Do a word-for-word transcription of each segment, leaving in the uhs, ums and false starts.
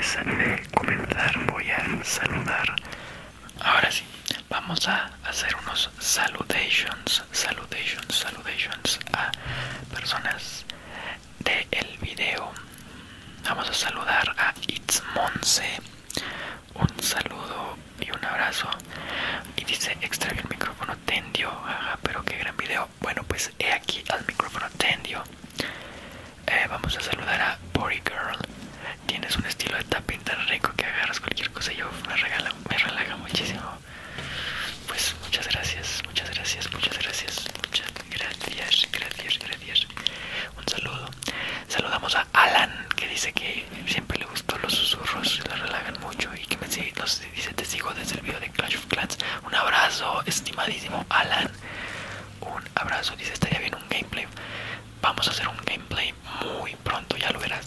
antes de comenzar voy a saludar. Ahora sí, vamos a hacer unos saludations, saludations, saludations a personas del video. Vamos a saludar a It's Monse. Un saludo y un abrazo. Y dice, extravió el micrófono tendio. Ajá, pero qué gran video. Bueno, pues he aquí al micrófono tendio. Eh, vamos a saludar a Body Girl. Tienes un estilo de tapping tan rico que agarras cualquier cosa y yo me regala, me relaja muchísimo. Pues muchas gracias, muchas gracias, muchas gracias, muchas gracias, gracias, gracias. Un saludo. Saludamos a Alan, que dice que siempre le gustó los susurros, le relajan mucho y que me sigue, nos dice te sigo desde el video de Clash of Clans. Un abrazo, estimadísimo Alan. Un abrazo, dice estaría bien un gameplay. Vamos a hacer un gameplay muy pronto, ya lo verás.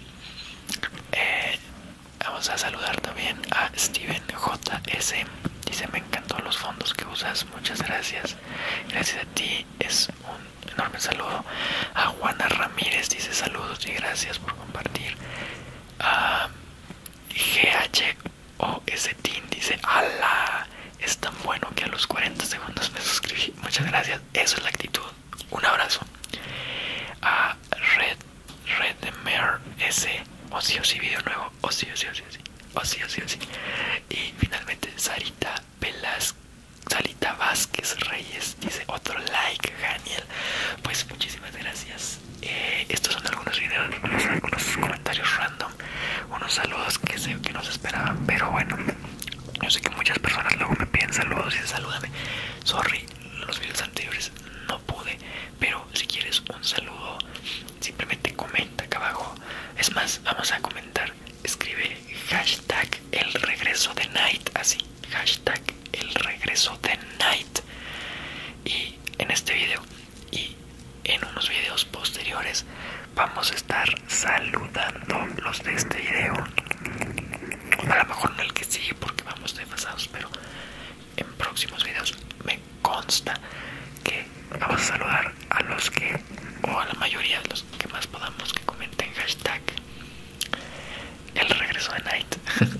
Eh, vamos a saludar también a Steven J S. Dice me encantó los fondos que usas, muchas gracias. Gracias a ti, es un enorme saludo. A Juana Ramírez dice saludos y gracias por compartir. A G H O S Team dice ala, es tan bueno que a los cuarenta segundos me suscribí. Muchas gracias, eso es la actitud. Un abrazo. A Red Red de Mer S. O sí o sí, video nuevo. O sí o sí o sí o sí. O sí o sí o sí. Y finalmente Sarita Velasquez, Sarita Vázquez Reyes dice otro like, Daniel. Pues muchísimas gracias. Eh, estos son algunos videos, algunos, algunos comentarios random, unos saludos que sé que no se esperaban, pero bueno, yo sé que muchas personas luego me piden saludos y salúdame. Sorry, los videos anteriores no pude, pero si quieres un saludo, simplemente comenta acá abajo. Es más, vamos a comentar. Escribe hashtag el regreso de Night, así, hashtag el regreso de Night. Y en este video y en unos videos posteriores vamos a estar saludando los de este video. A lo mejor no el que sigue porque vamos desfasados, pero en próximos videos me consta que vamos a saludar a los que, o a la mayoría de los que más podamos, que comenten hashtag el regreso de Night.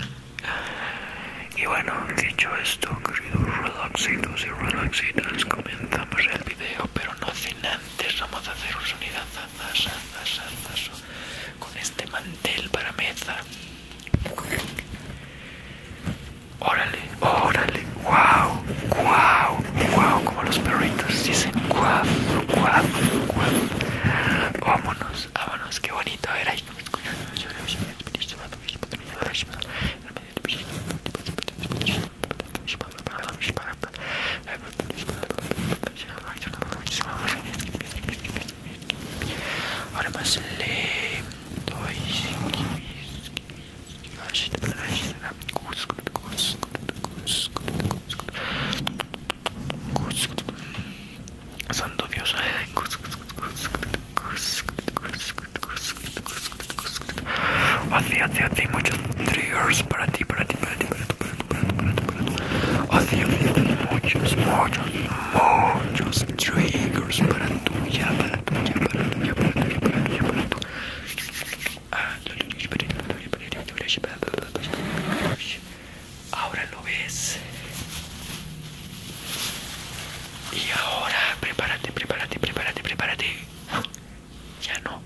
Y bueno, dicho esto, queridos relaxitos y relaxitas, comenzamos el video, pero no sin antes vamos a hacer un sonido con este mantel para mesa. Órale, órale, wow, wow, wow, como los perritos dicen guau, guau, guau. Vámonos, vámonos, qué bonito, a ver ahí. Ahora más lento. Santo Dios. Así, así, así, muchos triggers para ti, para ti, para ti, para ti, para ti, para ti, para ti, para ti. Así, así, muchos, muchos, muchos triggers para tuya, para tuya, para tuya, para tuya, para tuya, para tu. Ahora lo ves. Y ahora, prepárate, prepárate, prepárate, prepárate. Ya no.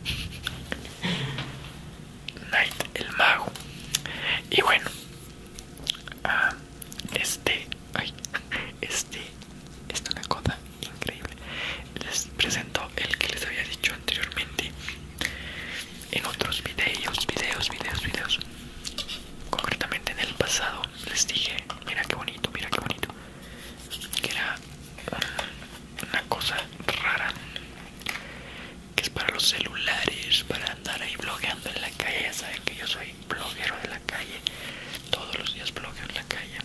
Night, el mago. Y bueno, uh, este, ay, este, es una cosa increíble. Les presento el que les había dicho anteriormente en otros videos, videos, videos, videos. Concretamente en el pasado les dije, mira qué bonito, mira qué bonito, que era um, una cosa rara, que es para los celulares, para andar ahí blogueando en la calle. Ya saben que yo soy bloguero de la calle, todos los días blogueo en la calle.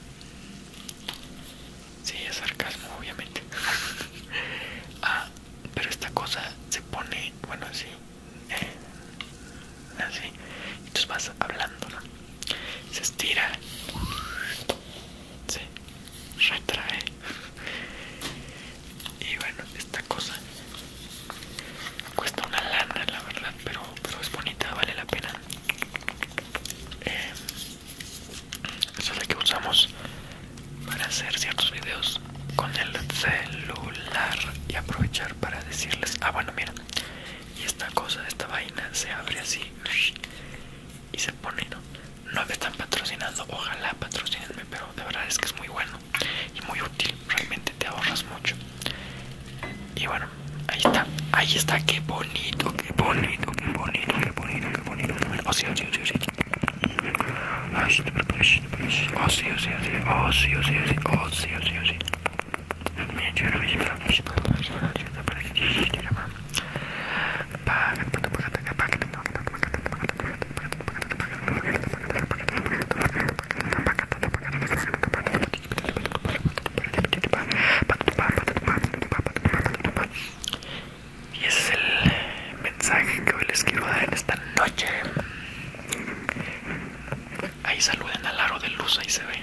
Sí, es sarcasmo, obviamente. Ah, pero esta cosa se pone, bueno, así, eh, así, y entonces vas hablando, ¿no? Se estira, se retrae, y bueno, esta cosa cuesta una lana, la verdad, pero, pero es bonita, vale la pena. Eh, se abre así y se pone, ¿no? No me están patrocinando, ojalá patrocinenme, pero de verdad es que es muy bueno y muy útil, realmente te ahorras mucho. Y bueno, ahí está, ahí está, qué bonito, qué bonito, qué bonito, qué bonito, qué bonito. Oh sí, oh sí, oh sí, oh sí. Oh sí, oh sí, oh sí, oh sí, oh sí, oh sí, oh sí, oh sí, oh sí, oh sí. Y ese es el mensaje que hoy les quiero dar en esta noche. Ahí saluden al aro de luz, ahí se ve.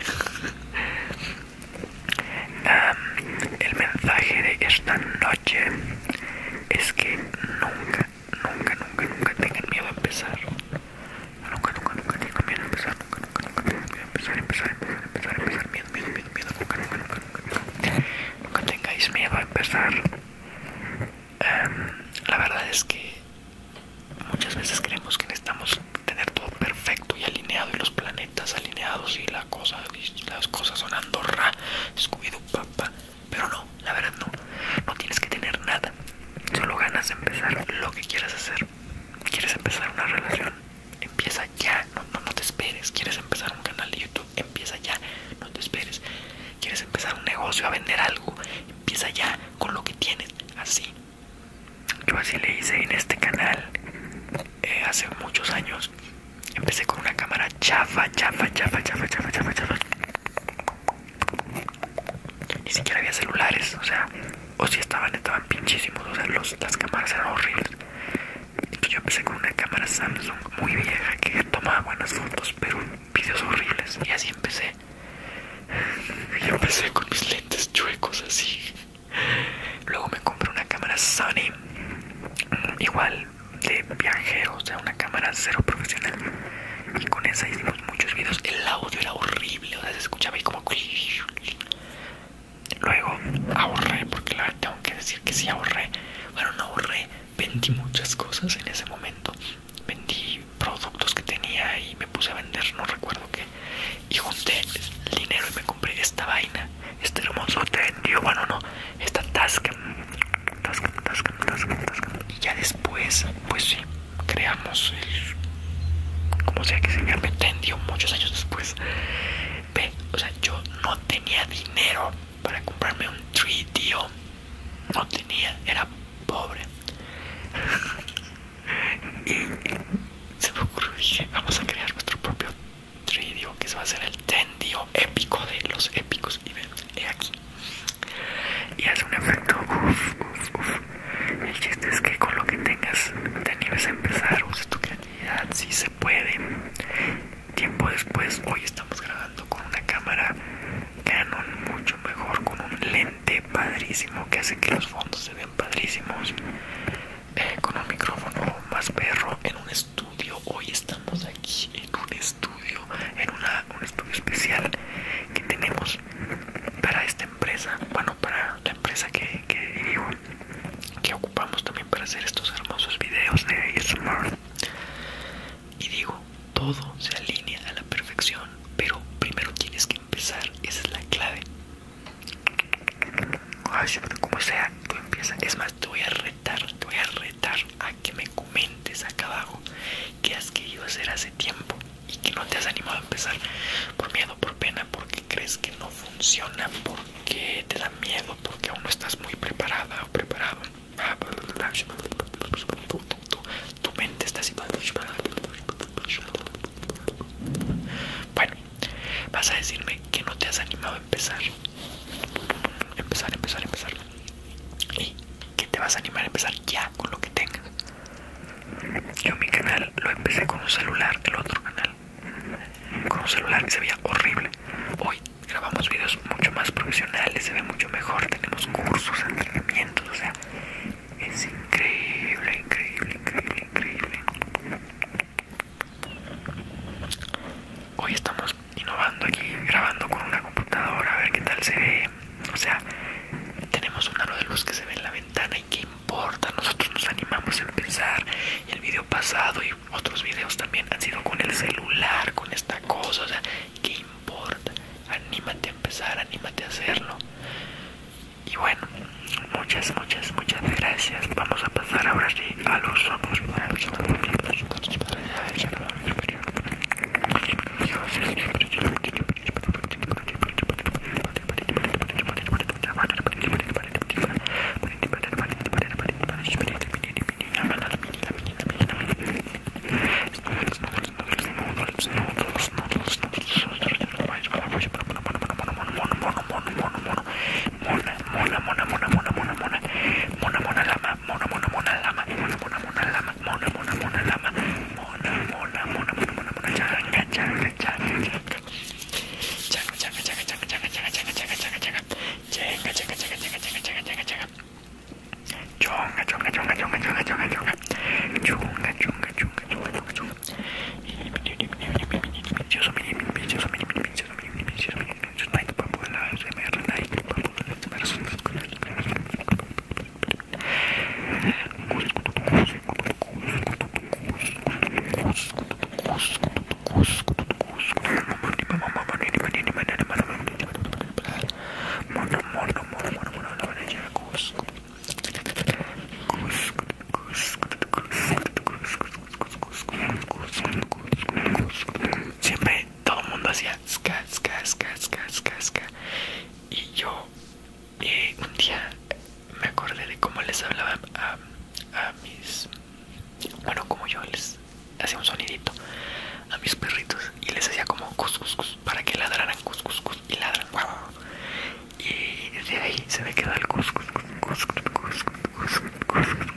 Um, el mensaje de esta noche es que nunca, nunca, nunca, nunca tengan miedo a empezar. Nunca, nunca, nunca tengan miedo a empezar. Nunca, nunca, nunca tengan miedo a empezar, empezar, empezar, empezar, empezar. Miedo, miedo, miedo, miedo. Nunca, nunca, nunca, nunca. Nunca tengáis miedo a empezar. Um, la verdad es que muchas veces creemos que necesitamos tener todo perfecto y alineado y los planetas alineados y la cosa, y las cosas sonando ra, Scooby-Doo, papá. Pero no, la verdad no. No tienes que tener nada. Solo ganas de empezar lo que quieras hacer. ¿Quieres empezar una relación? Empieza ya. No, no, no te esperes. ¿Quieres empezar un canal de YouTube? Empieza ya. No te esperes. ¿Quieres empezar un negocio, a vender algo? Empieza ya con lo que tienes. Así. Yo así le hice en este canal. Eh, hace muchos años. Empecé con una cámara chafa, chafa, chafa, chafa, chafa, chafa, chafa. Ni siquiera había celulares, o sea, o si estaban, estaban pinchísimos, o sea, los, las cámaras eran horribles. Entonces yo empecé con una cámara Samsung muy vieja que tomaba buenas fotos, pero videos horribles. Y así empecé. Y empecé con mis lentes chuecos así. Luego me compré una cámara Sony, igual de viajero, o sea, una cámara cero profesional. Y con esa hicimos muchos videos. El audio era horrible, o sea, se escuchaba ahí como... Luego ahorré, porque la verdad tengo que decir que sí ahorré. Bueno, no ahorré, vendí muchas cosas en ese momento. Vendí productos que tenía y me puse a vender, no recuerdo qué. Y junté el dinero y me compré esta vaina, este hermoso Tendio, bueno no, esta Tascam, Tascam, Tascam, Tascam, Tascam. Y ya después, pues sí, creamos el... como sea que se llame, Tendio, muchos años después. Ve, o sea, yo no tenía dinero para comprarme un tres D O. No tenía, era pobre. Y se me ocurrió, dije, vamos a crear nuestro propio tres D O, que se va a hacer el Tendio épico de los épicos. Y ven, he aquí. Y hace un efecto, uff, uff, uff. El chiste es que con lo que tengas te animes a empezar, usa tu creatividad, si se puede. Tiempo después, hoy estamos grabando con una cámara Canon mucho mejor, con un lente padrísimo que hace que los fondos se vean padrísimos, eh, con un micrófono más perro, en un estudio. Hoy estamos aquí en un estudio, en una, un estudio especial que tenemos para esta empresa, bueno, para la empresa que, que dirijo, que ocupamos también para hacer estos hermosos videos de A S M R. Y digo, todo se alinea a la perfección, pero primero tienes que empezar, esa es la clave. Ay, como sea, tú empiezas. Es más, te voy a retar, te voy a retar a que me comentes acá abajo qué has querido hacer hace tiempo y que no te has animado a empezar por miedo, por pena, porque crees que no funciona, porque te da miedo, porque aún no estás muy preparada o preparado. Tu, tu, tu, tu mente está así. Bueno, vas a decirme que no te has animado a empezar. Empezar, empezar, empezar. Y que te vas a animar a empezar ya con lo que tengas. Yo mi canal lo empecé con un celular, el otro canal con un celular que se veía horrible. Hoy grabamos videos mucho más profesionales, se ve mucho mejor, tenemos cursos, entrenamientos, o sea, es increíble, increíble, increíble, increíble. Hoy estamos innovando aquí, grabando con una computadora, a ver qué tal se ve. O sea, tenemos un aro de luz que se ve en la ventana y qué importa, nosotros nos animamos a empezar y el video pasado y otros videos también han sido con el celular, con esta cosa. O sea, ¿qué importa? Anímate a empezar, anímate a hacerlo. Y bueno, muchas, muchas, muchas gracias. Vamos a pasar ahora sí a los somos. Siempre todo el mundo hacía ska, ska, ska, ska, ska, ska. Y yo eh, un día me acordé de cómo les hablaba a, a mis, bueno, como yo les hacía un sonidito a mis perritos y les hacía como cus, cus, cus, para que ladraran cus, cus, cus, y ladran, wow. Y de ahí se me quedó el cus, cus, cus, cus, cus, cus, cus, cus, cus.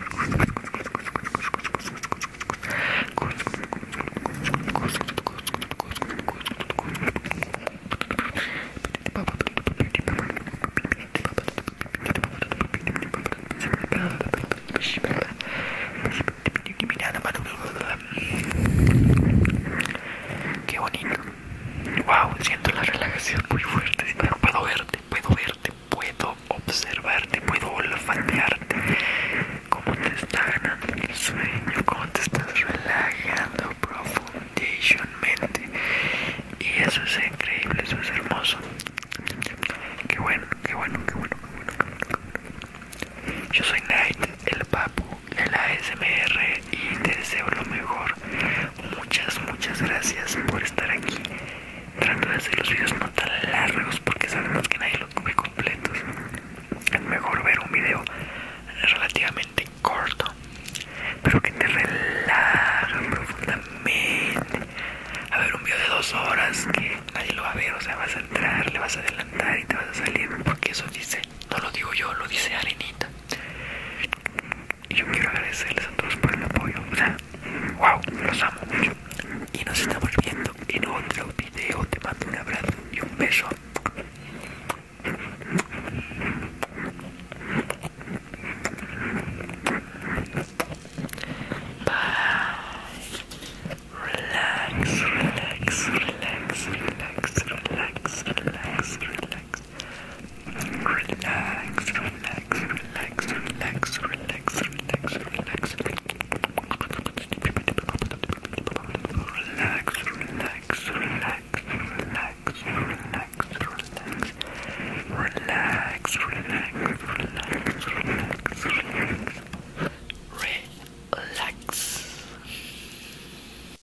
Qué bonito. Wow, siento la relajación muy fuerte. Puedo verte, puedo verte, puedo observarte, puedo olfatearte. Cómo te está ganando el sueño, cómo te estás relajando profundamente. Y eso es increíble, eso es hermoso. Qué bueno, qué bueno, qué bueno, qué bueno, qué bueno, qué bueno. Yo soy Night, el papu de la A S M R, y te deseo lo mejor. Muchas, muchas gracias por estar aquí. Trato de hacer los videos no tan largos porque sabemos que nadie los ve completos. Es mejor ver un video relativamente corto, pero que te relaja profundamente. A ver un video de dos horas que nadie lo va a ver, o sea, vas a entrar, le vas a adelantar